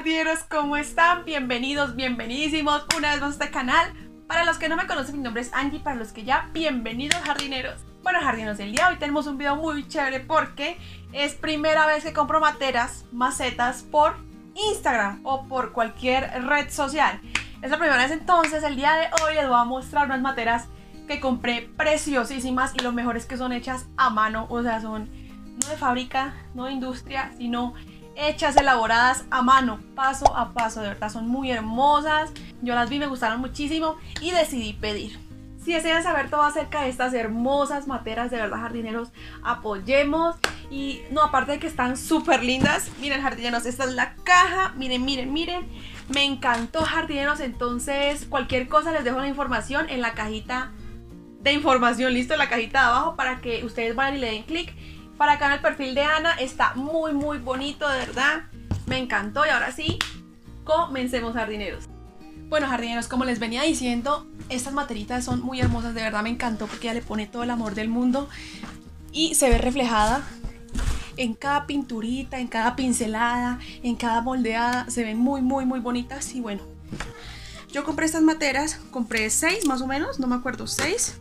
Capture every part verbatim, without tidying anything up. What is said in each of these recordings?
jardineros, ¿cómo están? Bienvenidos, bienvenidísimos una vez más a este canal. Para los que no me conocen, mi nombre es Angie, para los que ya, bienvenidos jardineros. Bueno jardineros, el día de hoy tenemos un video muy chévere porque es primera vez que compro materas, macetas por Instagram o por cualquier red social. Es la primera vez, entonces el día de hoy les voy a mostrar unas materas que compré preciosísimas y lo mejor es que son hechas a mano, o sea son no de fábrica, no de industria, sino hechas, elaboradas a mano, paso a paso. De verdad son muy hermosas, yo las vi, me gustaron muchísimo y decidí pedir. Si desean saber todo acerca de estas hermosas materas, de verdad jardineros, apoyemos. Y no, aparte de que están súper lindas, miren jardineros, esta es la caja, miren, miren, miren, me encantó jardineros. Entonces cualquier cosa les dejo la información en la cajita de información, listo, en la cajita de abajo para que ustedes vayan y le den clic. Para acá en el perfil de Ana está muy muy bonito, de verdad, me encantó. Y ahora sí, comencemos jardineros. Bueno jardineros, como les venía diciendo, estas materitas son muy hermosas, de verdad me encantó porque ella le pone todo el amor del mundo y se ve reflejada en cada pinturita, en cada pincelada, en cada moldeada, se ven muy muy muy bonitas. Y bueno, yo compré estas materas, compré seis más o menos, no me acuerdo, seis.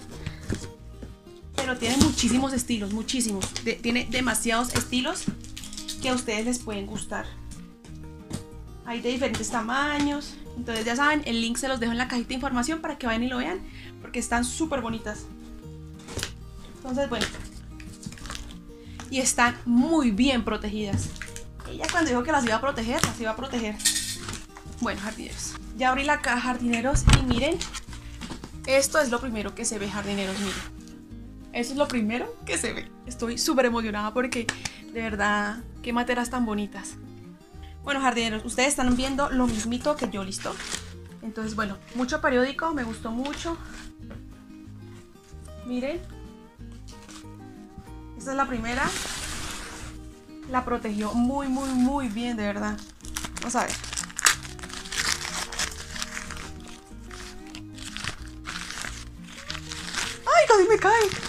Pero tiene muchísimos estilos, muchísimos. De, tiene demasiados estilos que a ustedes les pueden gustar. Hay de diferentes tamaños. Entonces ya saben, el link se los dejo en la cajita de información para que vayan y lo vean, porque están súper bonitas. Entonces bueno, y están muy bien protegidas. Ella cuando dijo que las iba a proteger, las iba a proteger. Bueno jardineros, ya abrí la caja jardineros y miren, esto es lo primero que se ve jardineros, miren. Eso es lo primero que se ve. Estoy súper emocionada porque de verdad, qué materas tan bonitas. Bueno jardineros, ustedes están viendo lo mismito que yo, listo. Entonces bueno, mucho periódico, me gustó mucho. Miren, esta es la primera. La protegió muy muy muy bien, de verdad. Vamos a ver. ¡Ay, casi me cae!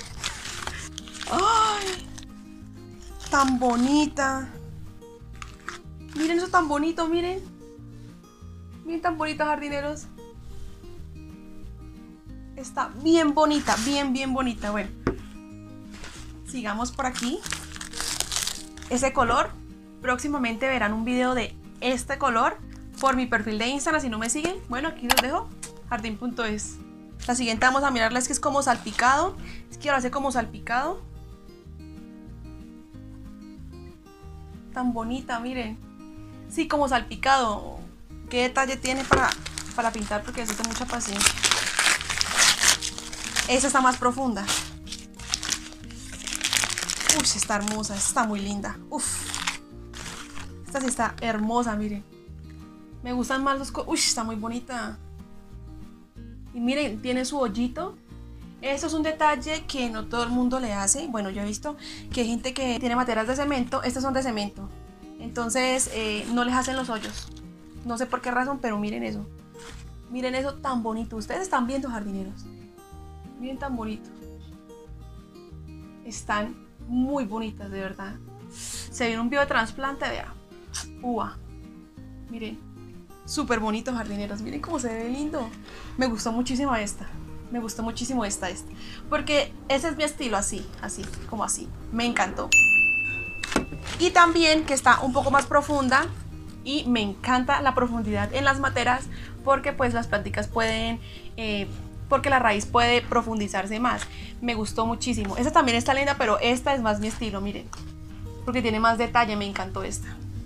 ¡Ay! Tan bonita. Miren eso tan bonito, miren. Miren tan bonita jardineros. Está bien bonita, bien, bien bonita. Bueno, sigamos por aquí. Ese color, próximamente verán un video de este color por mi perfil de Instagram. Si no me siguen, bueno, aquí los dejo, jardín punto es. La siguiente vamos a mirarla, es que es como salpicado. Es que ahora hace como salpicado. Tan bonita, miren. Sí, como salpicado. Qué detalle tiene para, para pintar, porque necesita mucha paciencia. Esa está más profunda. Uy, está hermosa, esta está muy linda. Uf. Esta sí está hermosa, miren. Me gustan más los... Uy, está muy bonita. Y miren, tiene su hoyito. Esto es un detalle que no todo el mundo le hace. Bueno, yo he visto que hay gente que tiene materas de cemento. Estas son de cemento. Entonces eh, no les hacen los hoyos. No sé por qué razón, pero miren eso. Miren eso tan bonito. Ustedes están viendo jardineros. Miren tan bonito. Están muy bonitas, de verdad. Se viene un biotrasplante, vea. Uva. Miren. Súper bonitos jardineros. Miren cómo se ve lindo. Me gustó muchísimo esta. Me gustó muchísimo esta, esta. Porque ese es mi estilo, así, así, como así. Me encantó. Y también que está un poco más profunda. Y me encanta la profundidad en las materas. Porque pues las plantitas pueden... Eh, porque la raíz puede profundizarse más. Me gustó muchísimo. Esta también está linda, pero esta es más mi estilo, miren. Porque tiene más detalle, me encantó esta.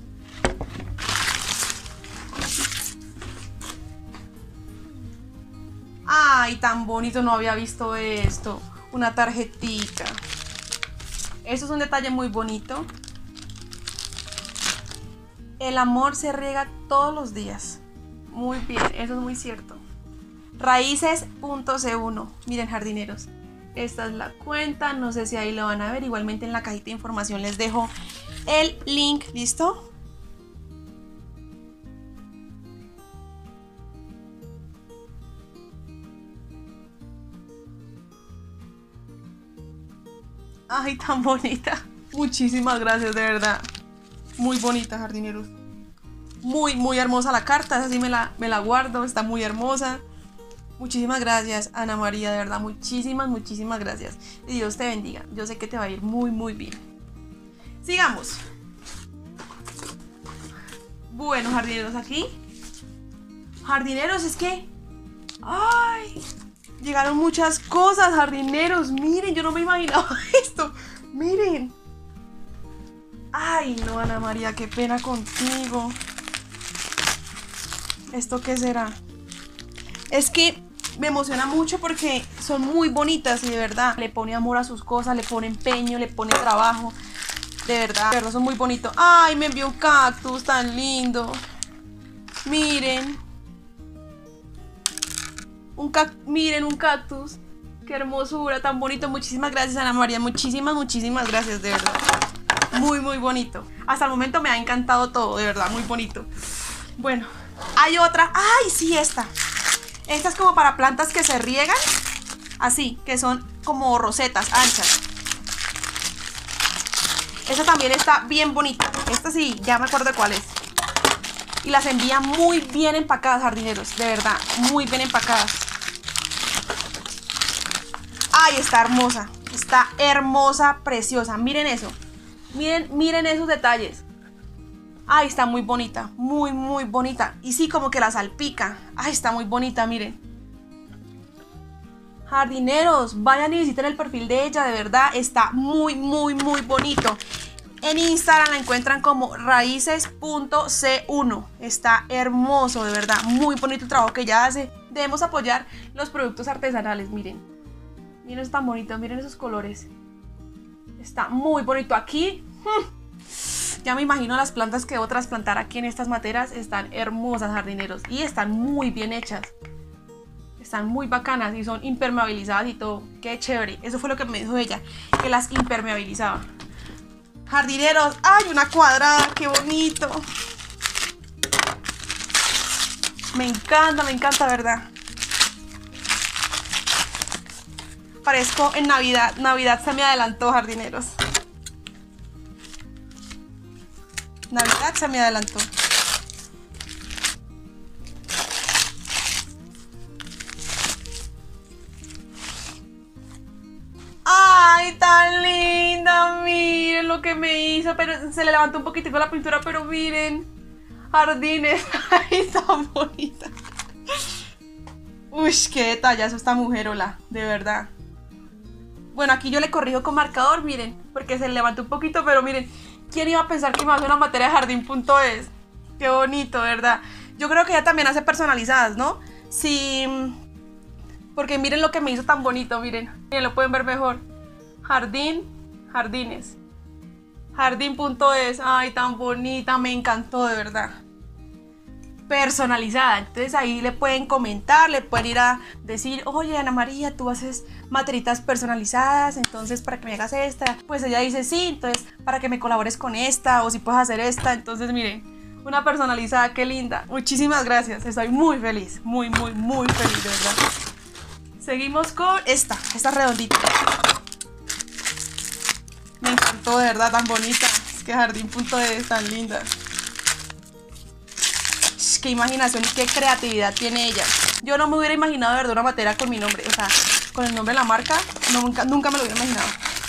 Ay, tan bonito, no había visto esto. Una tarjetita. Esto es un detalle muy bonito. El amor se riega todos los días. Muy bien, eso es muy cierto. Raíces punto ce uno. Miren jardineros, esta es la cuenta, no sé si ahí lo van a ver. Igualmente en la cajita de información les dejo el link, ¿listo? Ay, tan bonita. Muchísimas gracias, de verdad. Muy bonita, jardineros. Muy, muy hermosa la carta, esa sí me la, me la guardo, está muy hermosa. Muchísimas gracias, Ana María, de verdad, muchísimas, muchísimas gracias. Y Dios te bendiga, yo sé que te va a ir muy, muy bien. Sigamos. Bueno, jardineros, aquí. Jardineros, es que... ¡Ay! Llegaron muchas cosas, jardineros. Miren, yo no me imaginaba esto. Miren. Ay, no, Ana María, qué pena contigo. ¿Esto qué será? Es que me emociona mucho porque son muy bonitas y de verdad le pone amor a sus cosas, le pone empeño, le pone trabajo. De verdad, de verdad son muy bonitos. Ay, me envió un cactus tan lindo. Miren. Un cac Miren un cactus. Qué hermosura, tan bonito. Muchísimas gracias, Ana María. Muchísimas, muchísimas gracias, de verdad. Muy, muy bonito. Hasta el momento me ha encantado todo, de verdad, muy bonito. Bueno, hay otra. ¡Ay, sí, esta! Esta es como para plantas que se riegan. Así, que son como rosetas anchas. Esta también está bien bonita. Esta sí, ya me acuerdo de cuál es. Y las envía muy bien empacadas, jardineros. De verdad, muy bien empacadas. ¡Ay, está hermosa! Está hermosa, preciosa. Miren eso. Miren, miren esos detalles. ¡Ay, está muy bonita! Muy, muy bonita. Y sí, como que la salpica. ¡Ay, está muy bonita! Miren. Jardineros, vayan y visiten el perfil de ella. De verdad, está muy, muy, muy bonito. En Instagram la encuentran como raíces punto ce uno. Está hermoso, de verdad. Muy bonito el trabajo que ella hace. Debemos apoyar los productos artesanales. Miren. Miren, es tan bonito. Miren esos colores. Está muy bonito. Aquí... Ya me imagino las plantas que otras plantar aquí en estas materas. Están hermosas, jardineros. Y están muy bien hechas. Están muy bacanas y son impermeabilizadas y todo. Qué chévere. Eso fue lo que me dijo ella. Que las impermeabilizaba. Jardineros. ¡Ay, una cuadrada! ¡Qué bonito! Me encanta, me encanta, ¿verdad? Parezco en Navidad. Navidad se me adelantó, jardineros. Navidad se me adelantó. ¡Ay, tan linda! Miren lo que me hizo. Pero se le levantó un poquitico la pintura, pero miren. Jardines. ¡Ay, tan bonita! Uy, qué detallazo esta mujer, hola. De verdad. Bueno, aquí yo le corrijo con marcador, miren. Porque se le levantó un poquito, pero miren. ¿Quién iba a pensar que me hace una materia de jardín punto es? Qué bonito, ¿verdad? Yo creo que ella también hace personalizadas, ¿no? Sí, porque miren lo que me hizo tan bonito, miren. Miren, lo pueden ver mejor. Jardín, jardines. jardín punto es. Ay, tan bonita, me encantó, de verdad. Personalizada, entonces ahí le pueden comentar, le pueden ir a decir, oye, Ana María, tú haces materitas personalizadas, entonces para que me hagas esta, pues ella dice sí, entonces para que me colabores con esta, o si puedes hacer esta, entonces miren, una personalizada, qué linda, muchísimas gracias, estoy muy feliz, muy, muy, muy feliz, de verdad. Seguimos con esta, esta redondita, me encantó, de verdad, tan bonita, es que jardín punto es tan linda. Qué imaginación y qué creatividad tiene ella. Yo no me hubiera imaginado de verdad una materia con mi nombre, o sea, con el nombre de la marca, no, nunca, nunca me lo hubiera imaginado.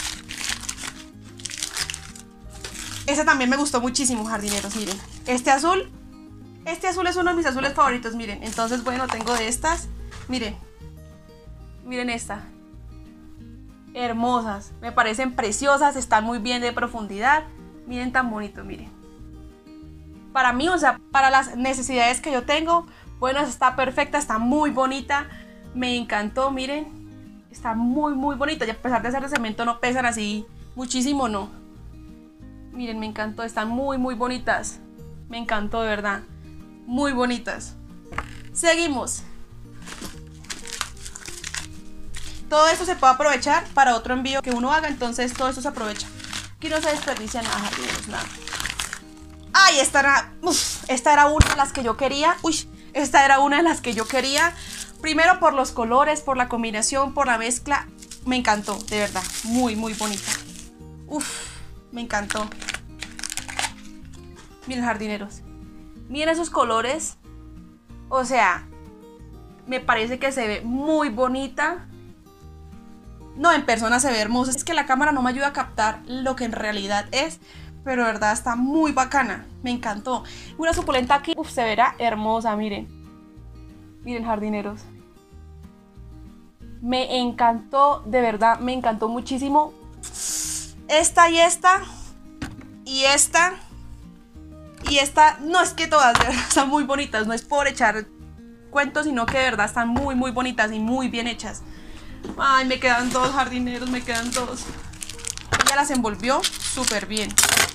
Ese también me gustó muchísimo, jardineros, miren. Este azul, este azul es uno de mis azules favoritos, miren. Entonces, bueno, tengo de estas, miren. Miren esta. Hermosas, me parecen preciosas, están muy bien de profundidad. Miren tan bonito, miren. Para mí, o sea, para las necesidades que yo tengo, bueno, está perfecta, está muy bonita, me encantó, miren, está muy, muy bonita, y a pesar de ser de cemento no pesan así muchísimo, no. Miren, me encantó, están muy, muy bonitas, me encantó, de verdad, muy bonitas. Seguimos. Todo esto se puede aprovechar para otro envío que uno haga, entonces todo esto se aprovecha. Aquí no se desperdicia nada, jardineros, nada. Ay, esta era, uf, esta era una de las que yo quería. Uy, esta era una de las que yo quería. Primero por los colores, por la combinación, por la mezcla. Me encantó, de verdad. Muy, muy bonita. Uf, me encantó. Miren, jardineros. Miren esos colores. O sea, me parece que se ve muy bonita. No, en persona se ve hermosa. Es que la cámara no me ayuda a captar lo que en realidad es, pero de verdad está muy bacana. Me encantó. Una suculenta aquí, uf, se verá hermosa, miren. Miren, jardineros. Me encantó, de verdad, me encantó muchísimo. Esta y esta. Y esta. Y esta, no, es que todas de verdad están muy bonitas. No es por echar cuentos, sino que de verdad están muy, muy bonitas y muy bien hechas. Ay, me quedan dos, jardineros, me quedan dos. Ella las envolvió súper bien.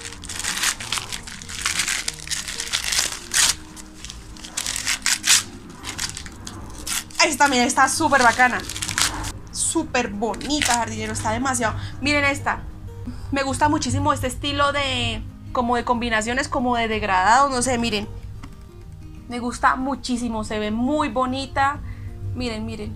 Esta también está súper bacana. Súper bonita, jardinero, está demasiado. Miren esta. Me gusta muchísimo este estilo de... como de combinaciones, como de degradado, no sé, miren. Me gusta muchísimo, se ve muy bonita. Miren, miren.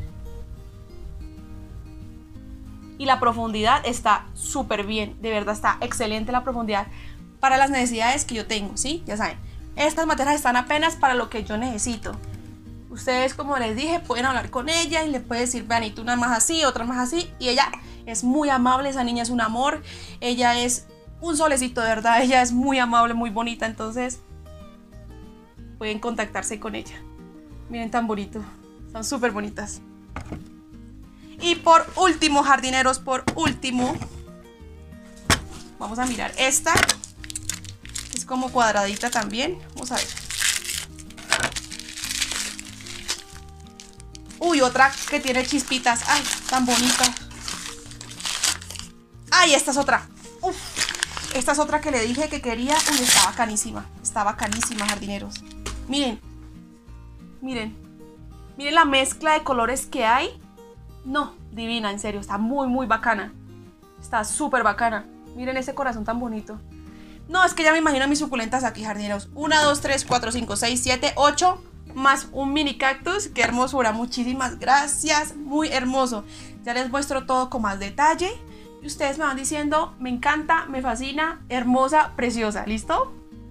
Y la profundidad está súper bien, de verdad está excelente la profundidad para las necesidades que yo tengo, ¿sí? Ya saben, estas materias están apenas para lo que yo necesito. Ustedes, como les dije, pueden hablar con ella y le pueden decir, vean, y tú una más así, otra más así. Y ella es muy amable, esa niña es un amor. Ella es un solecito, de verdad. Ella es muy amable, muy bonita. Entonces, pueden contactarse con ella. Miren tan bonito. Son súper bonitas. Y por último, jardineros, por último, vamos a mirar esta. Es como cuadradita también. Vamos a ver. Uy, otra que tiene chispitas. Ay, tan bonita. Ay, esta es otra. Uf, esta es otra que le dije que quería. Uy, está bacanísima. Está bacanísima, jardineros. Miren. Miren. Miren la mezcla de colores que hay. No, divina, en serio. Está muy, muy bacana. Está súper bacana. Miren ese corazón tan bonito. No, es que ya me imagino mis suculentas aquí, jardineros. Una, dos, tres, cuatro, cinco, seis, siete, ocho. Más un mini cactus. Qué hermosura. Muchísimas gracias. Muy hermoso. Ya les muestro todo con más detalle. Y ustedes me van diciendo, me encanta, me fascina, hermosa, preciosa. ¿Listo?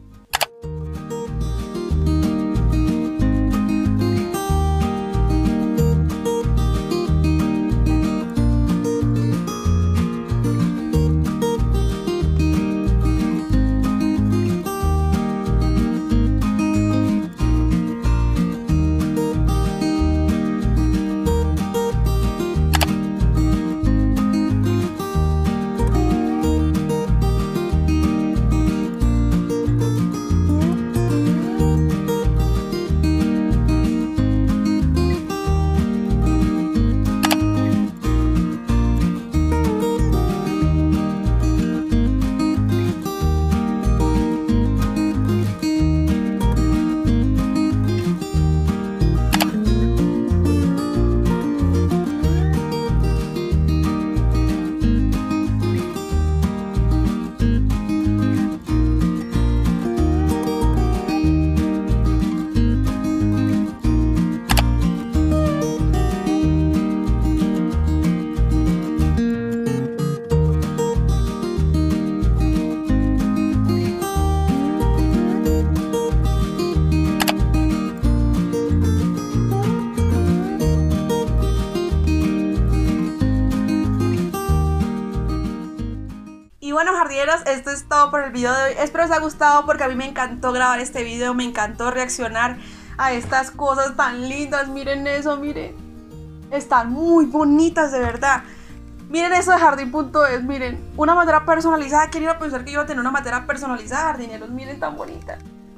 bueno, jardineros, esto es todo por el video de hoy. Espero os haya gustado porque a mí me encantó grabar este video, me encantó reaccionar a estas cosas tan lindas. Miren eso, miren. Están muy bonitas, de verdad. Miren eso de jardín punto es, miren. Una madera personalizada. ¿Quién iba a pensar que iba a tener una madera personalizada, jardineros? Miren tan bonita.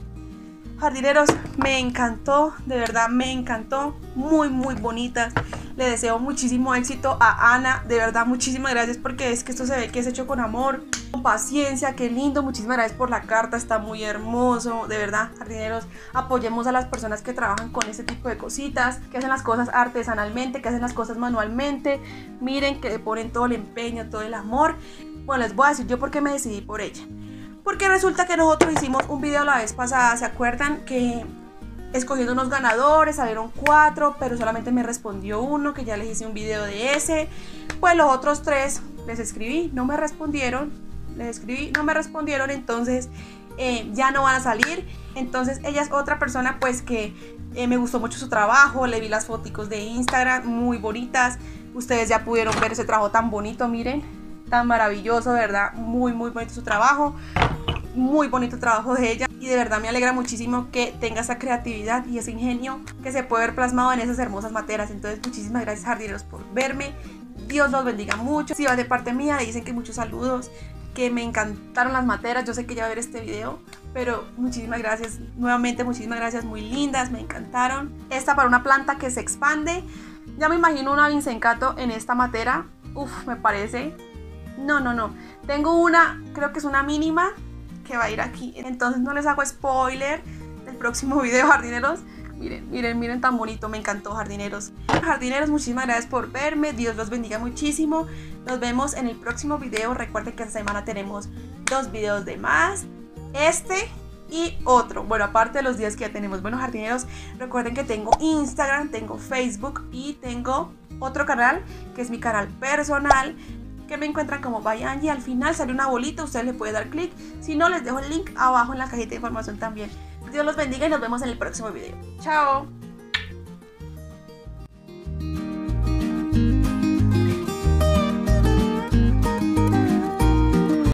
Jardineros, me encantó, de verdad me encantó, muy muy bonitas. Le deseo muchísimo éxito a Ana, de verdad muchísimas gracias porque es que esto se ve que es hecho con amor, con paciencia, qué lindo. Muchísimas gracias por la carta, está muy hermoso, de verdad, jardineros, apoyemos a las personas que trabajan con este tipo de cositas, que hacen las cosas artesanalmente, que hacen las cosas manualmente. Miren que le ponen todo el empeño, todo el amor. Bueno, les voy a decir yo por qué me decidí por ella. Porque resulta que nosotros hicimos un video la vez pasada, ¿se acuerdan? Que escogiendo unos ganadores, salieron cuatro, pero solamente me respondió uno, que ya les hice un video de ese. Pues los otros tres les escribí, no me respondieron, les escribí, no me respondieron, entonces eh, ya no van a salir. Entonces ella es otra persona pues que eh, me gustó mucho su trabajo, le vi las fotos de Instagram muy bonitas. Ustedes ya pudieron ver ese trabajo tan bonito, miren, tan maravilloso, de verdad, muy muy bonito su trabajo, muy bonito el trabajo de ella y de verdad me alegra muchísimo que tenga esa creatividad y ese ingenio que se puede ver plasmado en esas hermosas materas. Entonces muchísimas gracias, jardineros, por verme, Dios los bendiga mucho. Si va de parte mía, le dicen que muchos saludos, que me encantaron las materas, yo sé que ya va a ver este video, pero muchísimas gracias, nuevamente muchísimas gracias, muy lindas, me encantaron. Esta para una planta que se expande, ya me imagino una vincencato en esta matera, uff, me parece, no, no, no, tengo una, creo que es una mínima, que va a ir aquí, entonces no les hago spoiler del próximo video, jardineros. Miren, miren, miren tan bonito, me encantó, jardineros. Jardineros, muchísimas gracias por verme, Dios los bendiga muchísimo. Nos vemos en el próximo video. Recuerden que esta semana tenemos dos videos de más, este y otro, bueno, aparte de los días que ya tenemos. Bueno, jardineros, recuerden que tengo Instagram, tengo Facebook y tengo otro canal, que es mi canal personal, que me encuentran como By Angie. Al final sale una bolita, ustedes le pueden dar clic, si no les dejo el link abajo en la cajita de información también. Dios los bendiga y nos vemos en el próximo video. Chao.